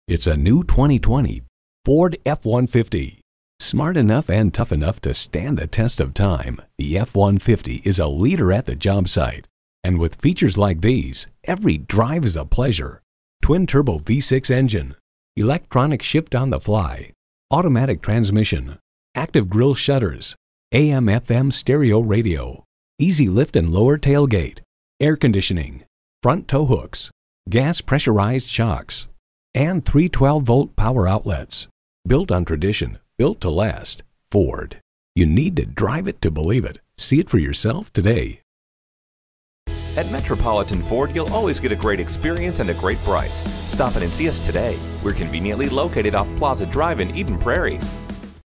It's a new 2020 Ford F-150. Smart enough and tough enough to stand the test of time, the F-150 is a leader at the job site. And with features like these, every drive is a pleasure. Twin-turbo V6 engine, electronic shift on the fly, automatic transmission, active grille shutters, AM/FM stereo radio, easy lift and lower tailgate, air conditioning, front tow hooks, gas pressurized shocks, and 3 12-volt power outlets. Built on tradition, built to last. Ford. You need to drive it to believe it. See it for yourself today. At Metropolitan Ford, you'll always get a great experience and a great price. Stop in and see us today. We're conveniently located off Plaza Drive in Eden Prairie.